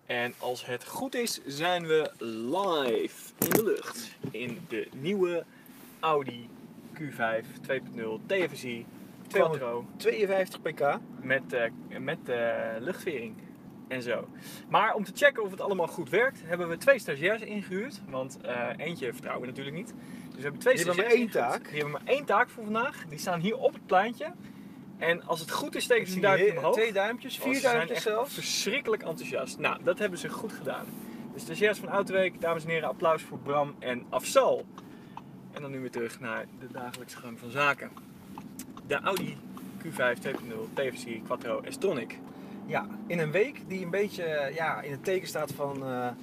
En als het goed is, zijn we live in de lucht in de nieuwe Audi Q5 2.0 TFSI Quattro 52 pk. met luchtvering en zo. Maar om te checken of het allemaal goed werkt, hebben we 2 stagiairs ingehuurd. Want eentje vertrouwen we natuurlijk niet. Dus we hebben 2 Die hebben stagiairs maar één ingehuurd. taak. Die hebben maar 1 taak voor vandaag. Die staan hier op het pleintje. En als het goed is, steken ze een duimpje omhoog. 2 duimpjes, 4 Ze zijn duimpjes echt zelfs. verschrikkelijk enthousiast. Nou, dat hebben ze goed gedaan. De stagiairs van Autoweek, dames en heren, applaus voor Bram en Afzal. En dan nu weer terug naar de dagelijkse gang van zaken. De Audi Q5 2.0 TFSI Quattro S-Tronic. Ja, in een week die een beetje in het teken staat van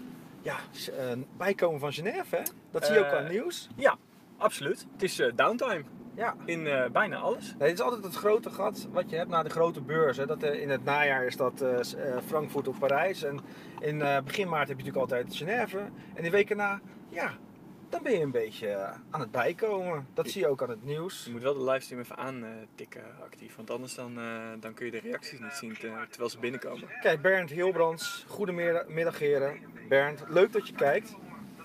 bijkomen van Genève. Hè? Dat zie je ook aan het nieuws. Ja, absoluut. Het is downtime Ja. in bijna alles. Nee, het is altijd het grote gat wat je hebt na de grote beurzen. Dat, in het najaar is dat Frankfurt of Parijs. En in begin maart heb je natuurlijk altijd Genève. En de weken na, dan ben je een beetje aan het bijkomen. Dat zie je ook aan het nieuws. Je moet wel de livestream even aantikken actief, want anders dan kun je de reacties niet zien terwijl ze binnenkomen. Kijk, Bernd Hilbrands, goedemiddag heren. Bernd, leuk dat je kijkt.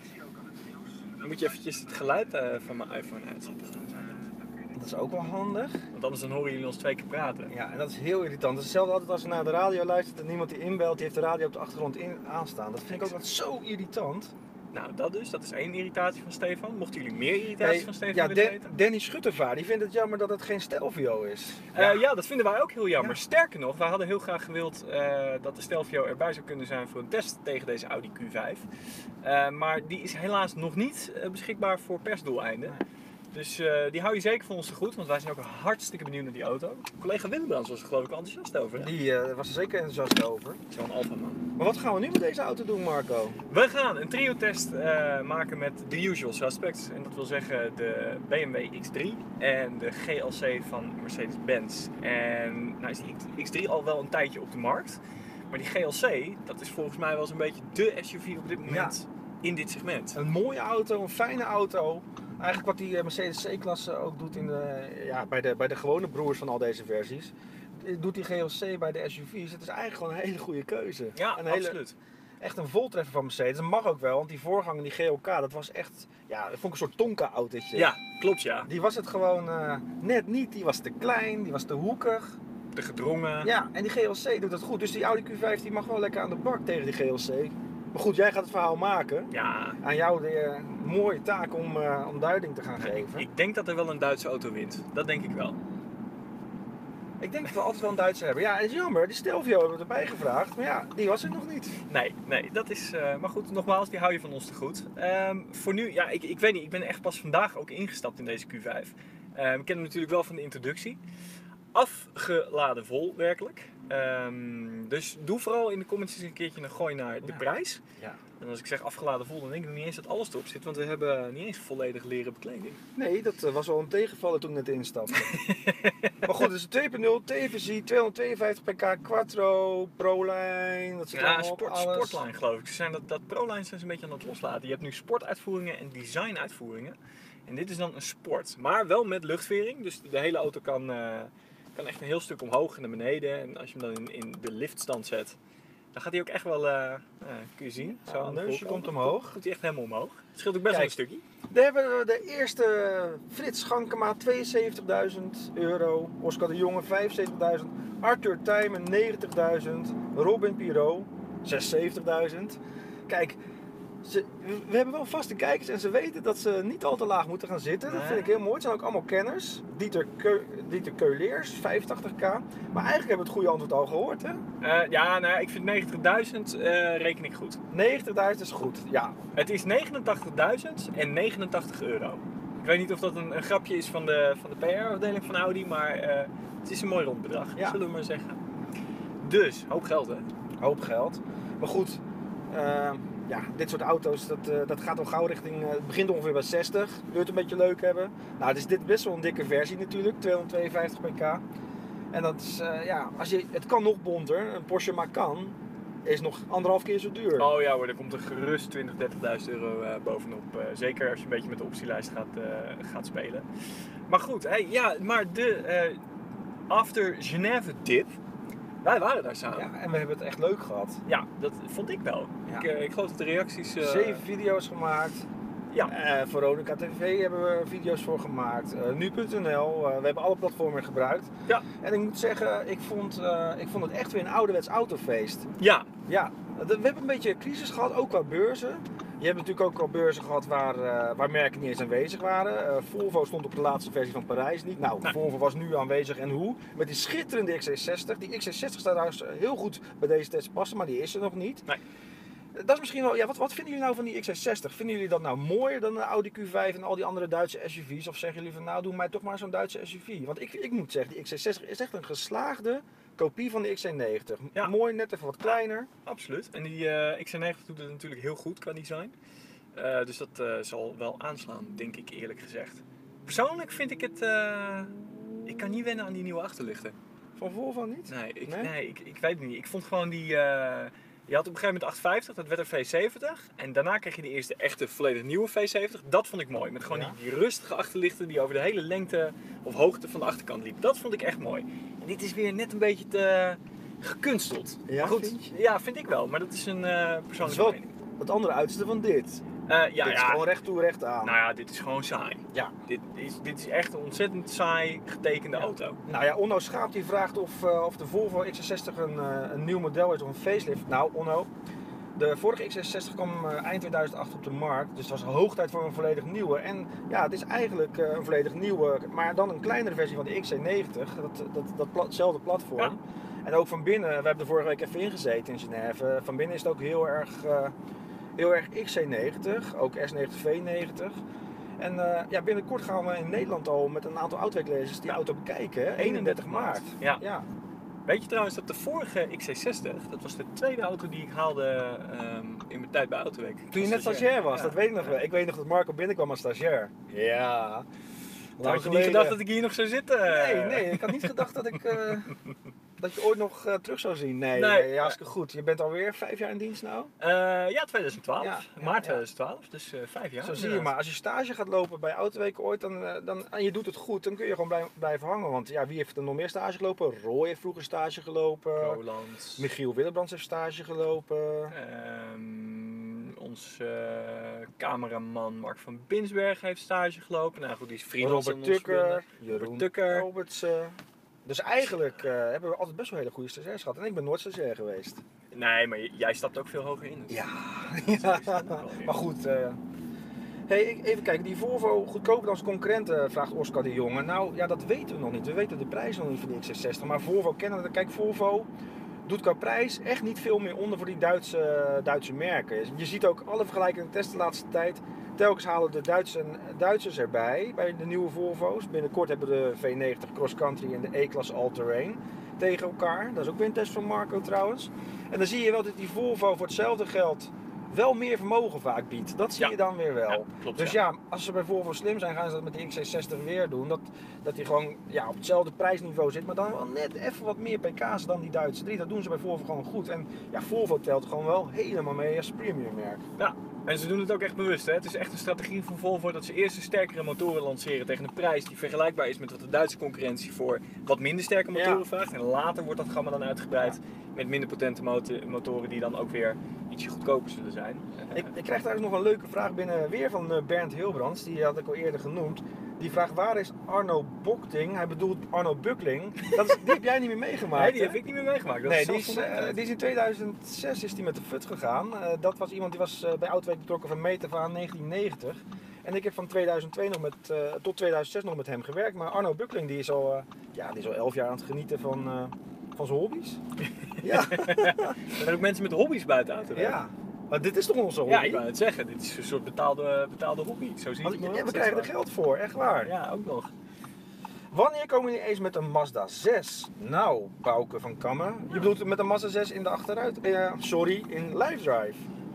Dan moet je eventjes het geluid van mijn iPhone uitzetten. Dat is ook wel handig. Want anders dan horen jullie ons 2 keer praten. Ja, en dat is heel irritant. Dat is hetzelfde altijd als je naar de radio luistert en niemand die inbelt, die heeft de radio op de achtergrond aanstaan. Dat vind ik ook altijd zo irritant. Nou, dat is 1 irritatie van Stefan. Mochten jullie meer irritaties van Stefan Ja, willen weten? Danny Schuttervaar, die vindt het jammer dat het geen Stelvio is. Ja, dat vinden wij ook heel jammer. Ja. Sterker nog, wij hadden heel graag gewild dat de Stelvio erbij zou kunnen zijn voor een test tegen deze Audi Q5. Maar die is helaas nog niet beschikbaar voor persdoeleinden. Dus die hou je zeker voor ons te goed, want wij zijn ook hartstikke benieuwd naar die auto. Collega Willembrands was er geloof ik enthousiast over. Hè? Die was er zeker enthousiast over. Zo'n Alfa man. Maar wat gaan we nu met deze auto doen, Marco? We gaan een trio-test maken met de usual suspects. En dat wil zeggen de BMW X3 en de GLC van Mercedes-Benz. En nou is die X3 al wel een tijdje op de markt. Maar die GLC, dat is volgens mij wel eens een beetje de SUV op dit moment in dit segment. Een mooie auto, een fijne auto. Eigenlijk wat die Mercedes C-klasse ook doet bij de gewone broers van al deze versies. Doet die GLC bij de SUV's. Het is eigenlijk gewoon een hele goede keuze. Ja, absoluut. Echt een voltreffer van Mercedes. Dat mag ook wel, want die voorganger, die GLK, dat was echt, dat vond ik een soort Tonka-autootje. Ja, klopt ja. Die was het gewoon net niet. Die was te klein, die was te hoekig. Te gedrongen. Ja, en die GLC doet het goed. Dus die Audi Q5 die mag wel lekker aan de bak tegen die GLC. Maar goed, jij gaat het verhaal maken. Ja. Aan jou de mooie taak om duiding te gaan geven. Ik denk dat er wel een Duitse auto wint. Dat denk ik wel. Ik denk dat we altijd wel een Duitser hebben. Ja, het is jammer. Die Stelvio hebben we erbij gevraagd. Maar ja, die was er nog niet. Nee, dat is... maar goed, nogmaals, die hou je van ons te goed. Voor nu, ik weet niet. Ik ben echt pas vandaag ook ingestapt in deze Q5. Ik ken hem natuurlijk wel van de introductie. Afgeladen vol, werkelijk. Dus doe vooral in de comments eens een keertje een gooi naar de prijs. Ja. En als ik zeg afgeladen vol, dan denk ik nog niet eens dat alles erop zit. Want we hebben niet eens volledig leren bekleding. Nee, dat was wel een tegenvaller toen ik net instapte. Maar goed, het is een 2.0 TFSI, 252 pk, Quattro, Proline. Dat zit allemaal op alles. Sportline geloof ik. Dat Proline zijn ze een beetje aan het loslaten. Je hebt nu sportuitvoeringen en designuitvoeringen. En dit is dan een sport. Maar wel met luchtvering. Dus de hele auto kan echt een heel stuk omhoog en naar beneden. En als je hem dan in de liftstand zet, dan gaat hij ook echt wel, kun je zien. Zo aan de neusje voorkant. komt omhoog. Komt hij echt helemaal omhoog. Het scheelt ook best wel een stukje. Daar hebben we de eerste Frits Schankema, €72.000. Oscar de Jonge, €75.000. Arthur Tijmen, €90.000. Robin Pirot, €76.000. Kijk, we hebben wel vaste kijkers en ze weten dat ze niet al te laag moeten gaan zitten. Dat vind ik heel mooi. Het zijn ook allemaal kenners. Dieter Keuleers, 85k. Maar eigenlijk hebben we het goede antwoord al gehoord, hè? Ik vind 90.000 reken ik goed. 90.000 is goed, ja. Het is €89.000 en €89. Ik weet niet of dat een grapje is van de PR-afdeling van Audi, maar het is een mooi rond bedrag, zullen we maar zeggen. Dus, hoop geld hè? Hoop geld. Maar goed, dit soort auto's, dat gaat al gauw richting, het begint ongeveer bij 60. Wil je het een beetje leuk hebben? Nou, dus dit is best wel een dikke versie natuurlijk, 252 pk. En dat is, het kan nog bonter, een Porsche Macan is nog 1,5 keer zo duur. Oh ja hoor, daar komt er gerust 20.000, 30.000 euro bovenop. Zeker als je een beetje met de optielijst gaat spelen. Maar goed, maar de After Genève dip Wij waren daar samen. Ja, en we hebben het echt leuk gehad. Ja, dat vond ik wel. Ja. Ik geloof dat de reacties... 7 video's gemaakt. Ja. Veronica TV hebben we video's voor gemaakt. Nu.nl. We hebben alle platformen gebruikt. Ja. En ik moet zeggen, ik vond het echt weer een ouderwets autofeest. Ja. Ja, we hebben een beetje crisis gehad, ook qua beurzen. Je hebt natuurlijk ook al beurzen gehad waar merken niet eens aanwezig waren. Volvo stond op de laatste versie van Parijs niet. Nou, Nee. Volvo was nu aanwezig en hoe? Met die schitterende XC60. Die XC60 staat trouwens heel goed bij deze test passen, maar die is er nog niet. Nee. Dat is misschien wel, ja, wat vinden jullie nou van die XC60? Vinden jullie dat nou mooier dan de Audi Q5 en al die andere Duitse SUV's? Of zeggen jullie van nou, doe mij toch maar zo'n Duitse SUV? Want ik moet zeggen, die XC60 is echt een geslaagde kopie van de XC90. Ja. Mooi, net even wat kleiner. Absoluut. En die XC90 doet het natuurlijk heel goed qua design. Dus dat zal wel aanslaan, denk ik eerlijk gezegd. Persoonlijk vind ik het... ik kan niet wennen aan die nieuwe achterlichten. Van Volvo niet? Nee, Nee? ik weet het niet. Ik vond gewoon die... je had op een gegeven moment 850, dat werd een V70. En daarna kreeg je de eerste echte volledig nieuwe V70. Dat vond ik mooi. Met gewoon Ja. die rustige achterlichten die over de hele lengte of hoogte van de achterkant liep. Dat vond ik echt mooi. En dit is weer net een beetje te gekunsteld. Ja, Maar goed, vind je? ja, vind ik wel. Maar dat is een persoonlijke wel- mening. Het andere uiterste van dit. Ja, Dit is gewoon recht toe, recht aan. Nou ja, dit is gewoon saai. Ja. Dit is echt een ontzettend saai getekende auto. Nou ja, Onno Schaap die vraagt of de Volvo XC60 een nieuw model is of een facelift. Nou, Onno, de vorige XC60 kwam eind 2008 op de markt, dus het was hoog tijd voor een volledig nieuwe. En ja, het is eigenlijk een volledig nieuwe, maar dan een kleinere versie van de XC90, datzelfde platform. Ja. En ook van binnen, we hebben er vorige week even ingezeten in Genève, van binnen is het ook heel erg XC90, ook S90 V90. En ja, binnenkort gaan we in Nederland al met een aantal autoweeklezers die auto bekijken, hè? 31 maart. Ja. Weet je trouwens dat de vorige XC60, dat was de tweede auto die ik haalde in mijn tijd bij Autoweek. Toen je net stagiair was, Ja. dat weet ik nog wel. Ik weet nog dat Marco binnenkwam als stagiair. Ja. Had je niet gedacht dat ik hier nog zou zitten? Nee, ik had niet gedacht dat ik dat je ooit nog terug zou zien. Nee, Nee. hartstikke goed. Je bent alweer 5 jaar in dienst nou. Ja, 2012. Ja, Maart ja. 2012, dus 5 jaar. Zo zie je maar. Als je stage gaat lopen bij Autoweek ooit en je doet het goed, dan kun je gewoon blijven hangen. Want ja, wie heeft er nog meer stage gelopen? Roy heeft vroeger stage gelopen. Roland. Michiel Willebrands heeft stage gelopen. Onze cameraman Mark van Binsberg heeft stage gelopen. Nou goed, die is freelancer. Robert Tukker, Jeroen Robert Tukker. Robertsen. Dus eigenlijk hebben we altijd best wel hele goede stagiairs gehad. En ik ben nooit stagiair geweest. Nee, maar jij stapt ook veel hoger in. Dus Ja, dat is ook wel weer. maar goed. Hey, even kijken, die Volvo goedkoper dan zijn concurrenten, vraagt Oscar de Jonge. Nou ja, dat weten we nog niet. We weten de prijs nog niet van die XC60. Maar Volvo kennen we. Kijk, Volvo doet qua prijs echt niet veel meer onder voor die Duitse merken. Je ziet ook alle vergelijkende tests de laatste tijd. Telkens halen de Duitsers erbij bij de nieuwe Volvo's. Binnenkort hebben we de V90 Cross Country en de E-klasse All-Terrain tegen elkaar. Dat is ook weer een test van Marco trouwens. En dan zie je wel dat die Volvo voor hetzelfde geld wel meer vermogen vaak biedt. Dat zie Ja. je dan weer wel. Ja, klopt, Dus ja, als ze bij Volvo slim zijn, gaan ze dat met die XC60 weer doen. Dat die gewoon op hetzelfde prijsniveau zit, maar dan wel net even wat meer pk's dan die Duitse 3. Dat doen ze bij Volvo gewoon goed. En ja, Volvo telt gewoon wel helemaal mee als premiummerk. Ja, en ze doen het ook echt bewust. Hè? Het is echt een strategie van Volvo dat ze eerst een sterkere motoren lanceren tegen een prijs die vergelijkbaar is met wat de Duitse concurrentie voor wat minder sterke motoren Ja. vraagt. En later wordt dat gamma dan uitgebreid met minder potente motoren die dan ook weer ietsje goedkoper zullen zijn. Ik krijg daar nog een leuke vraag binnen weer van Bernd Hilbrands, die had ik al eerder genoemd. Die vraagt waar is Arno Bokting? Hij bedoelt Arno Buckling. Die heb jij niet meer meegemaakt. Nee, die hè? heb ik niet meer meegemaakt. Dat Nee, is die zelfs is, voor mij tijd. die is in 2006 is die met de FUT gegaan. Dat was iemand die was bij Autoweek betrokken van meet af aan 1990. En ik heb van 2002 nog tot 2006 nog met hem gewerkt. Maar Arno Buckling die is al 11 jaar aan het genieten van zijn hobby's. Ja, Er zijn ook mensen met hobby's buiten auto. hè? ja. Maar dit is toch onze hobby? Ja, ik wou het zeggen. Dit is een soort betaalde hobby. Zo zie je Want, het maar we wel krijgen er steeds geld voor, echt waar. vaak. Ja, ook nog. Wanneer komen jullie eens met een Mazda 6? Nou, Bouke van Kammen. Je bedoelt met een Mazda 6 in de achteruit? In live drive.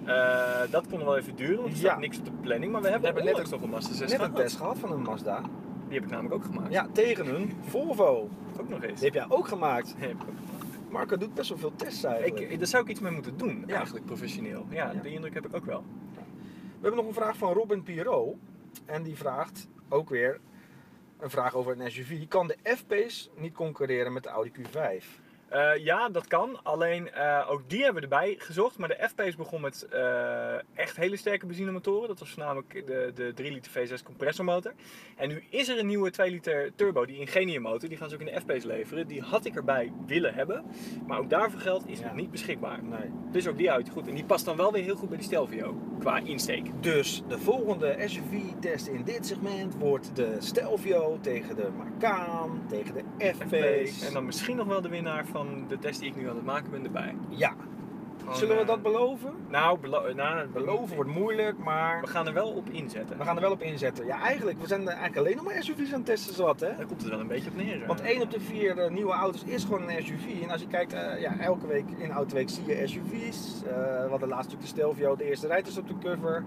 Dat kon nog wel even duren, want er Ja. staat niks op de planning. Maar we hebben hebben net onlangs nog een Mazda 6 Net een gehad. test gehad van een Mazda. Die heb ik namelijk ook gemaakt. Ja, tegen een Volvo. Ook nog eens. Die heb jij ook gemaakt. Die heb ik ook. Marco doet best wel veel tests eigenlijk. Daar zou ik iets mee moeten doen, Ja. eigenlijk professioneel. Ja, Ja. die indruk heb ik ook wel. We hebben nog een vraag van Robin Pirot. En die vraagt ook weer een vraag over een SUV. Kan de F-Pace niet concurreren met de Audi Q5? Ja, dat kan. Alleen ook die hebben we erbij gezocht. Maar de F-Pace begon met echt hele sterke benzinemotoren. Dat was voornamelijk de 3 liter V6 compressormotor. En nu is er een nieuwe 2 liter turbo, die Ingenium motor. Die gaan ze ook in de F-Pace leveren. Die had ik erbij willen hebben. Maar ook daarvoor geldt, is nog niet beschikbaar. Nee. Dus ook die uit. Goed. En die past dan wel weer heel goed bij de Stelvio. Qua insteek. Dus de volgende SUV-test in dit segment wordt de Stelvio tegen de Macan, tegen de F-Pace. En dan misschien nog wel de winnaar van de test die ik nu aan het maken ben erbij. Ja. Gewoon, Zullen we dat beloven? Nou, Beloven wordt moeilijk, maar we gaan er wel op inzetten. we gaan er wel op inzetten. Ja, we zijn eigenlijk alleen nog maar SUV's aan het testen zat, hè? Daar komt het wel een beetje op neer. Want 1 op de 4 nieuwe auto's is gewoon een SUV. En als je kijkt, elke week in Autoweek zie je SUV's. We hadden laatst natuurlijk de Stelvio, de eerste rijters op de cover.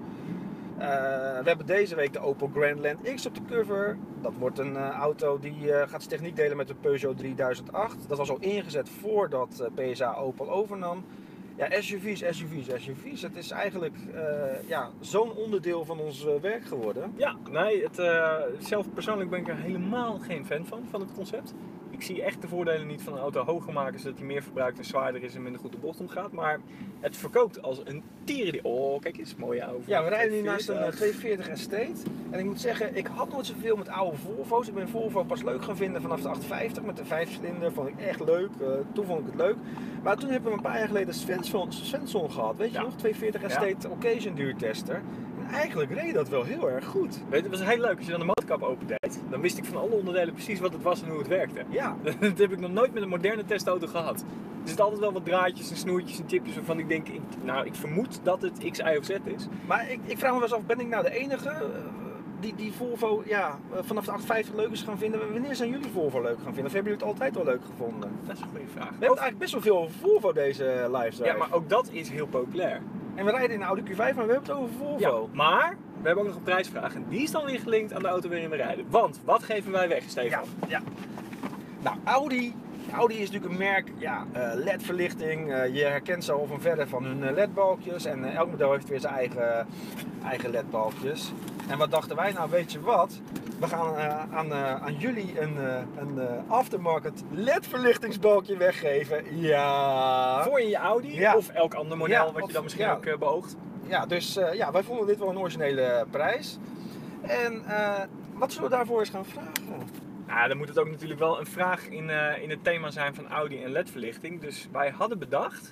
We hebben deze week de Opel Grandland X op de cover. Dat wordt een auto die gaat zijn techniek delen met de Peugeot 3008. Dat was al ingezet voordat PSA Opel overnam. Ja, SUV's. Het is eigenlijk zo'n onderdeel van ons werk geworden. Ja, nee, zelf persoonlijk ben ik er helemaal geen fan van het concept. Ik zie echt de voordelen niet van een auto hoger maken, zodat hij meer verbruikt en zwaarder is en minder goed de bocht omgaat. Maar het verkoopt als een tierendier. Oh, kijk eens, mooie auto. Ja, we rijden nu naast een 240 Estate. En ik moet zeggen, ik had nooit zoveel met oude Volvo's. Ik ben Volvo pas leuk gaan vinden vanaf de 850 met de 5-cilinder. Vond ik echt leuk. Toen vond ik het leuk. Maar toen hebben we een paar jaar geleden Svensson gehad. Weet je nog? 240 Estate Occasion duurtester. En eigenlijk reed dat wel heel erg goed. Weet je, het was heel leuk als je dan de motorkap opendeed. Dan wist ik van alle onderdelen precies wat het was en hoe het werkte. Ja. Dat heb ik nog nooit met een moderne testauto gehad. Er zitten altijd wel wat draadjes en snoertjes en chipjes waarvan ik denk, ik vermoed dat het X, Y of Z is. Maar ik vraag me wel eens af, ben ik nou de enige die Volvo vanaf de 850 leuk is gaan vinden? Wanneer zijn jullie Volvo leuk gaan vinden? Of hebben jullie het altijd wel leuk gevonden? Dat is een goede vraag. We hebben eigenlijk best wel veel Volvo deze live. Ja, maar ook dat is heel populair. En we rijden in een Audi Q5, maar we hebben het over Volvo. Ja, maar we hebben ook nog een prijsvraag en die is dan weer gelinkt aan de auto waarin we rijden. Want, wat geven wij weg, Stefan? Ja. Nou, Audi is natuurlijk een merk, LED-verlichting. Je herkent ze al van verre van hun LED-balkjes. En elk model heeft weer zijn eigen LED-balkjes. En wat dachten wij nou, weet je wat? We gaan aan jullie een aftermarket LED-verlichtingsbalkje weggeven. Ja. Voor in je Audi of elk ander model wat je dan misschien ook beoogt. Ja, dus wij vonden dit wel een originele prijs. En wat zullen we daarvoor eens gaan vragen? Nou, dan moet het ook natuurlijk wel een vraag in het thema zijn van Audi en LED-verlichting. Dus wij hadden bedacht,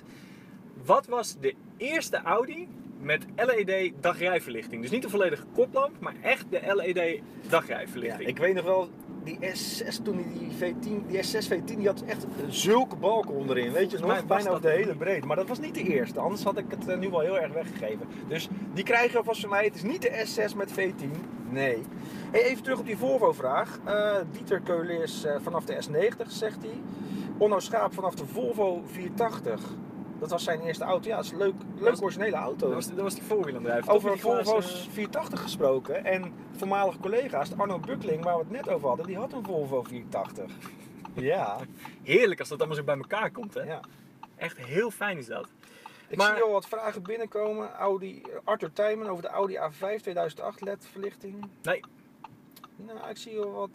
wat was de eerste Audi met LED dagrijverlichting? Dus niet de volledige koplamp, maar echt de LED dagrijverlichting. Ja, ik weet nog wel, die S6 toen die S6 V10, die had echt zulke balken onderin, weet je nog? Bijna over de hele breedte. Maar dat was niet de eerste, anders had ik het nu wel heel erg weggegeven. Dus die krijg je alvast van mij. Het is niet de S6 met V10, nee. Hey, even terug op die Volvo-vraag. Dieter Keulis vanaf de S90, zegt hij. Onno Schaap vanaf de Volvo 480. Dat was zijn eerste auto. Ja, dat is een leuk originele auto. Dat was die voorwielaandrijving. Over Volvo's 480 gesproken. En voormalige collega's, Arno Buckling, waar we het net over hadden, die had een Volvo 480. Ja. Heerlijk als dat allemaal zo bij elkaar komt, hè? Ja. Echt heel fijn is dat. Ik zie al wat vragen binnenkomen. Arthur Tijmen over de Audi A5 2008 LED-verlichting. Nee. Nou, ik zie al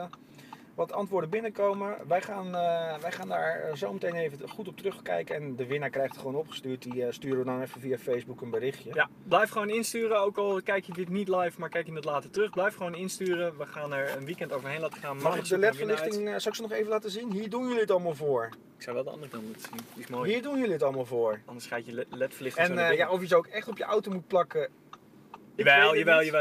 wat antwoorden binnenkomen. Wij gaan daar zo meteen even goed op terugkijken. En de winnaar krijgt het gewoon opgestuurd. Die sturen we dan even via Facebook een berichtje. Ja, blijf gewoon insturen. Ook al kijk je dit niet live, maar kijk je het later terug. Blijf gewoon insturen. We gaan er een weekend overheen laten gaan. Mag ik de LED-verlichting, zal ik ze nog even laten zien? Hier doen jullie het allemaal voor. Ik zou wel de andere kant moeten zien. Die is mooi. Hier doen jullie het allemaal voor. Anders gaat je LED-verlichting En of je ze ook echt op je auto moet plakken. Jawel.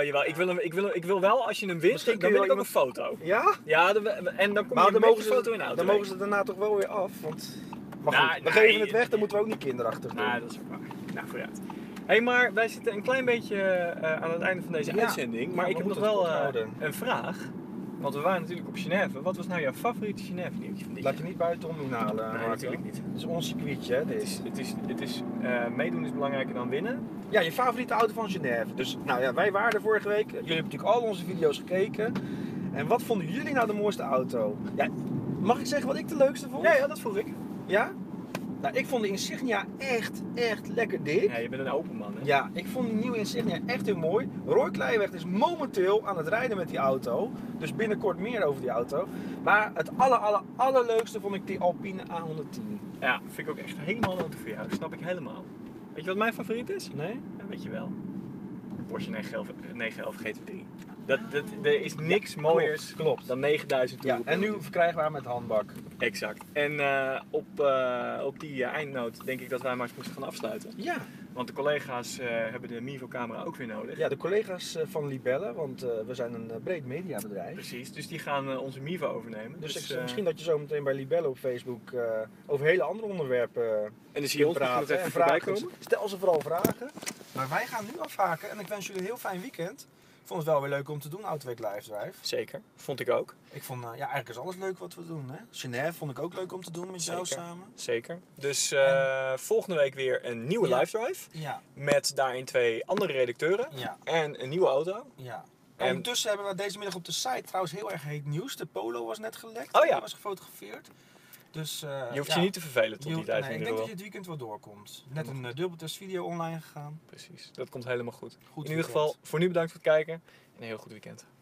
Ik wil wel, als je hem wint, dan wil ik ook een foto. Ja? Ja, en dan kom je met een foto in de auto. Dan mogen ze daarna toch wel weer af, want... Maar goed, we geven het weg, dan moeten we ook niet kinderachtig doen. Nou, dat is ook waar. Nou, vooruit. Hé, maar wij zitten een klein beetje aan het einde van deze uitzending. Maar ik heb nog wel een vraag. Want we waren natuurlijk op Genève. Wat was nou jouw favoriete Genève nieuwtje van dit jaar? Laat je niet buitenom doen halen. Nee, natuurlijk niet. Het is ons circuitje, hè? Meedoen is belangrijker dan winnen. Ja, je favoriete auto van Genève. Dus nou ja, wij waren er vorige week. Jullie hebben natuurlijk al onze video's gekeken. En wat vonden jullie nou de mooiste auto? Ja, mag ik zeggen wat ik de leukste vond? Ja, dat vroeg ik. Ja? Nou, ik vond de Insignia echt lekker dik. Ja, je bent een open man, hè? Ja, ik vond de nieuwe Insignia echt heel mooi. Roy Kleiweg is momenteel aan het rijden met die auto. Dus binnenkort meer over die auto. Maar het allerleukste vond ik die Alpine A110. Ja, vind ik ook echt helemaal een auto voor jou. Dat snap ik helemaal. Weet je wat mijn favoriet is? Nee? Ja, weet je wel. Porsche 911 GT3. Er is niks mooiers Klopt. dan 9000 Ja, euro. en nu verkrijgbaar met handbak. Exact. En op die eindnoot denk ik dat wij maar eens moeten gaan afsluiten. Ja, Want de collega's hebben de Mivo-camera ook weer nodig. ja, de collega's van Libelle, want we zijn een breed mediabedrijf. Precies, dus die gaan onze Mivo overnemen. Dus misschien dat je zo meteen bij Libelle op Facebook over hele andere onderwerpen en dan zie je ons nog even voorbij komen. Stel ze vooral vragen. Maar wij gaan nu afhaken en ik wens jullie een heel fijn weekend. Ik vond het wel weer leuk om te doen, Autoweek Live Drive. Zeker, vond ik ook. Ik vond, eigenlijk is alles leuk wat we doen. Hè? Genève vond ik ook leuk om te doen met jou samen. Zeker. Dus volgende week weer een nieuwe live drive. Ja. Met daarin 2 andere redacteuren. Ja. En een nieuwe auto. Ja. En Ondertussen hebben we deze middag op de site trouwens heel erg heet nieuws. De Polo was net gelekt. Oh ja. Die was gefotografeerd. Dus, Je hoeft je niet te vervelen tot die tijd. Nee, ik denk dat je het weekend wel doorkomt. Net een dubbeltest video online gegaan. Precies, dat komt helemaal goed. Goed In ieder weekend. geval, voor nu bedankt voor het kijken. En een heel goed weekend.